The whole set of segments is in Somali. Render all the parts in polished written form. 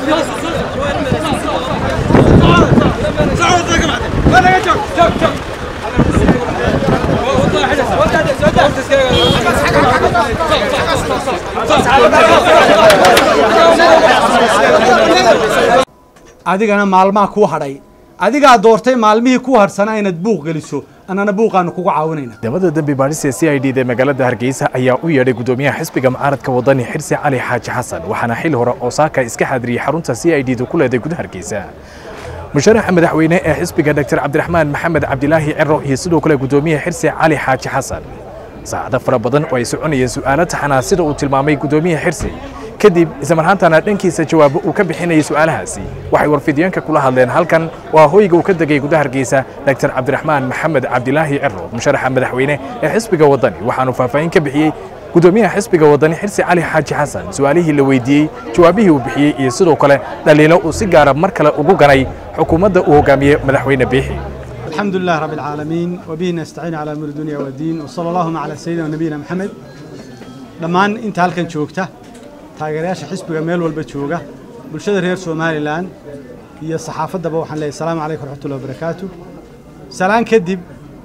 adigana maalmaha ku hadhay adiga doortay maalmihii ku harsanaa inaad buuq geliso anana buuqaanu kugu caawinayna dawladda dambi baadhista CID ee magaalada Hargeysa ayaa u yeedhay gudoomiyaha xisbiga mucaaradka wadani Xirsi Cali Xaaji Xasan waxaana xil hore Osaka iska xadiriyay xarunta CID ku leedahay gudaha Hargeysa musharaxa madaxweyne ee xisbiga Dr. Cabdiraxmaan Maxamed Cabdilaahi Ciro iyo sidoo kale gudoomiyaha Xirsi Cali Xaaji Xasan saacado fara badan oo ay soconayeen su'aalo taxanaa sida uu tilmaamay gudoomiyaha Xirsi kadib ismarhaantana dhankiisa jawaabo uu ka bixinayay su'aalahaasi waxay warfidiyeenka kula hadleen halkan waa hoyga uu ka degay gudaha Hargeysa Dr. Cabdiraxmaan Maxamed Cabdilaahi Ciro musharaxa madaxweyne ee xisbiga wadani waxaanu faahfaahin ka bixiyay gudoomiyaha xisbiga wadani Xirsi Cali Xaaji Xasan su'aalihii la weydiiyay jawaabihii uu bixiyay iyo sidoo kale dhaliilo uu si gaar ah mar kale ugu ganay xukuumadda uu hogaamiyay madaxweyne Biixi الحمد لله رب العالمين وبه نستعين على امور الدنيا والدين وصلى الله على سيدنا ونبينا محمد dhamaan inta halkan joogta taageerayaasha xisbiga meel walba jooga bulshada reer Soomaaliland iyo saxaafadaba waxaan leeyahay salaamu calaykum waraxmatullaahi wabarakaatu salaan kadib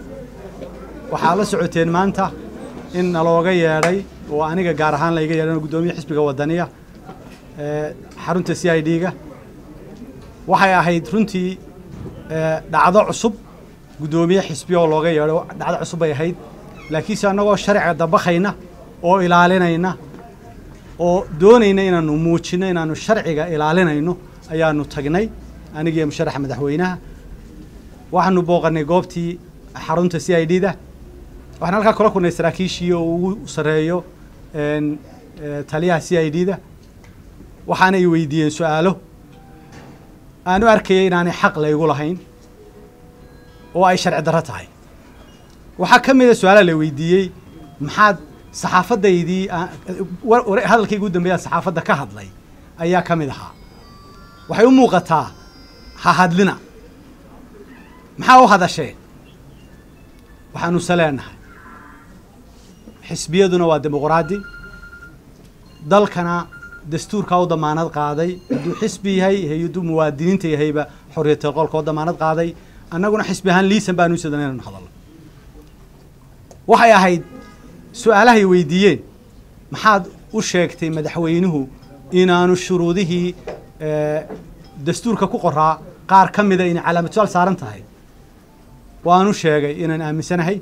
waxaa la socoteen maanta in nalooga yeedhay oo aniga gaar ahaan la iga yeedhay gudoomiyaha xisbiga wadaniga xarunta CID-ga waxay ahayd runtii dhacdo cusub gudoomiyaha xisbiga oo looga yeedho dhacdo cusub ay ahayd laakiin si anagoo sharciga dabaqayna oo ilaalinayna oo doonayna inaanu muujino inaanu sharciga ilaalinayno ayaanu tagnay aniga iyo musharaxa madaxweynaha waxaanu booqanay goobtii xarunta CID-da waxaan halka kula kulnay saraakiishii oo ugu sareeyo taliyaha CID-da waxaana ay weydiiyeen su'aalo aanu arkayay inaanay xaq laygu lahayn oo ay sharci darro tahay waxaa ka mid ah su'aalaha la weydiiyey maxaad saxaafadaydii hadalkayga ugu dambeeya saxaafadda ka hadlay ayaa ka mid ahaa waxay u muuqataa ha hadlina maxaa u hadasheen waxaanu saleenahay xisbiyaduna waa dimuqraadi dalkana dastuurka u damaanad qaaday hadduu xisbi yahay hadduu muwaadiniinta yahayba xorriyatul qowlka u damaanad qaaday annaguna xisbi ahaan liisan baanu sidana inaan hadalno waxay ahayd su'aalahay weydiiyeen maxaad u sheegtay madaxweynuhu inaanu shuruudihii dastuurka ku qoraa qaar ka mida inay calaamad su'aal saaran tahay waanu sheegay inaan aaminsanahay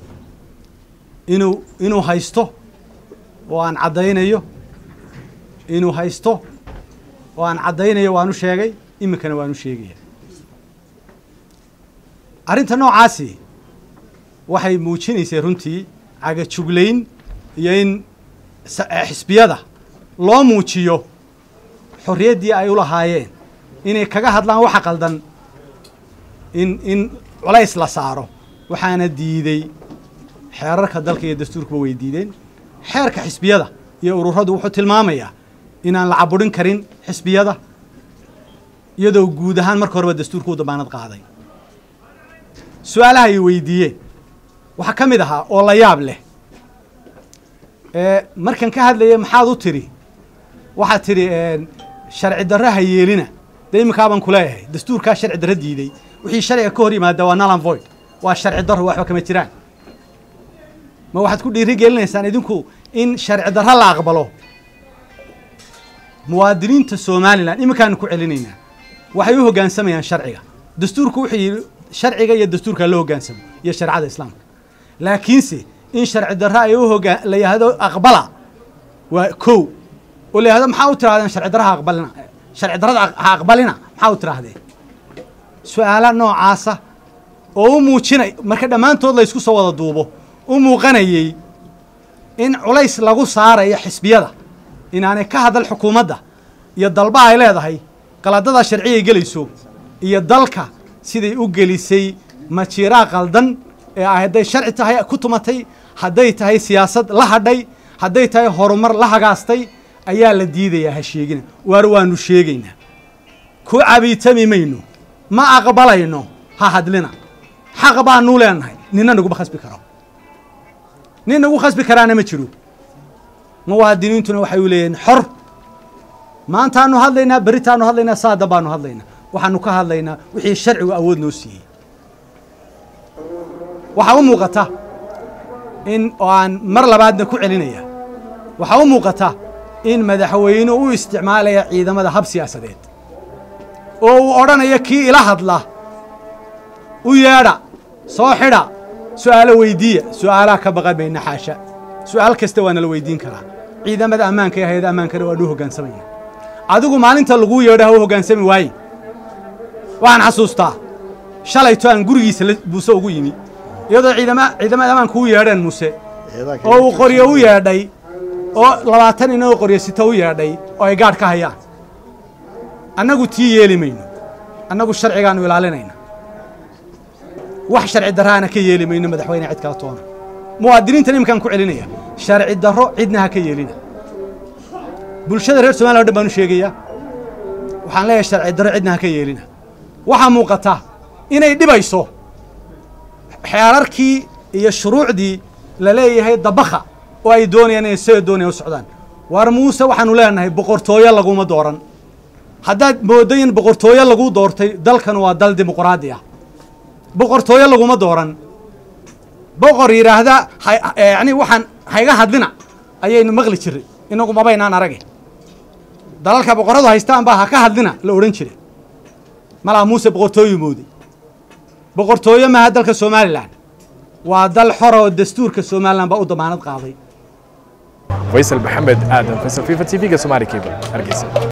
inuu haysto oo aan caddaynayo inuu haysto oo aan caddaynayo waanu sheegay iminkana waanu sheegaya arrinta noocaasi waxay muujinaysay runtii cagajuglayn iyo in xisbiyada loo muujiyo xorriyaddii ay u lahaayeen inay kaga hadlaan waxa qaldan in culays la saaro waxaana diiday xeerarka dalka iyo dastuurkuba way diideen xeerka xisbiyada iyo ururadu wuxuu tilmaamayaa inaan la caburin karin xisbiyada iyadoo guud ahaan marka horeba dastuurku u damaanad qaaday su'aalaha ay weydiiyeen waxaa ka mid ahaa oo la yaab leh markan ka hadlaya maxaad u tiri waxaad tiri sharci darro ha yeelina dee iminkaabaan ku leeyahay dastuurkaa sharci darro diiday wixii sharciga ka hor yimaada waa null and void waa sharci darro waxba kama jiraan ma waxaad ku dhiiri gelinaysaan idinku in sharci darro la aqbalo muwaadiniinta Soomaaliland iminkaan ku celinaynaa waxay u hoggaansamayaan sharciga dastuurku wuxuu yiri sharciga iyo dastuurka loo hoggaansamo iyo sharciyada islaamka laakiinse in sharci darro ay u hoggaan la yiraahdo aqbala waa koow oo la yiraahdo maxaa u tirahdeen sharci darro aqbalina sharci darrada aqbalina maxaa u tirahdeen su'aalo noocaasa oo u muujinay marka dhammaantood la isku soo wada duubo u muuqanayay in culays lagu saarayo xisbiyada inaanay ka hadal xukuumadda iyo dalba ay leedahay qaladada sharciga gelayso iyo dalka siday u gelisay majiraa qaldan ee hadday sharci tahay ku tumatay hadday tahay siyaasad la hadhay hadday tahay horumar la hagaastay ayaa la diidayaa ha sheegina waanu sheegaynaa ku cabiitami mayno ma aqbalayno ha hadlina xaq baanu leenahay ninna nagu khasbi karo ninna ugu khasbi karaana ma jiro muwaadiniintuna waxay u leeyihiin xor ما أنت أنو هذلنا بريت أنو هذلنا صادق بانو هذلنا وحنو كهذلنا وحي الشرع وأود نوسي وحاو موقته إن وعن مرة بعدنا كعلنية وحاو موقته إن مدحوينه واستعماله إذا ما ذهب سياسة ديت أو أرانا يكي إلى هذلا ويارا صاحرة سؤال ويدية سؤالك بقى بين حاشا سؤال كستوانا الويدين كلا إذا ما أمان كي هيدا أمان كده ودوه جان سمين عدوكو مالين تلقوا يرده هو جان سمي واي وعن حسوستا شليتان جورجيس بوسوق يمي يدا إذا ما أمان كوي يردن موسى أو قريه ويرداي أو لواتني نو قريه ستو يرداي أو يقعد كهيا أنا قلت يلي مين أنا قلت الشرع كانوا يلعلنا wax sharci darana ka yeeli mayno madaxweyne cid kala toona muwaadiniinta nimkan ku celinaya sharci daro cidna ha ka yeelina bulshada reer Soomaaliya baan u sheegaya waxaan leeyahay sharci daro cidna ha ka yeelina waxa muuqata inay dhibayso xeerarkii iyo shuruucdii la leeyahay dabakha oo ay doonayaan inay soo doonayaan socdaan war Muuse waxaanu leenahay boqortooyo laguma dooran haddaad moodayn boqortooyo lagu doortay dalkan waa dal dimuqraadi ah boqortooyo laguma dooran boqor yiraahda yani waxaan hayga hadlina ayaynu maqli jiray inagu ma baynaan aragay dalalka boqoradu haystaan baa ka hadlina la oran jiray mala Muuse boqortooyo moodi boqortooyo ma dalka Soomaaliland waa dal xor oo dastuurka Soomaaliland baa u damaanad qaaday Faisal Maxamed Aadan Faisal FIFA TV ga Somali Cable Hargeysa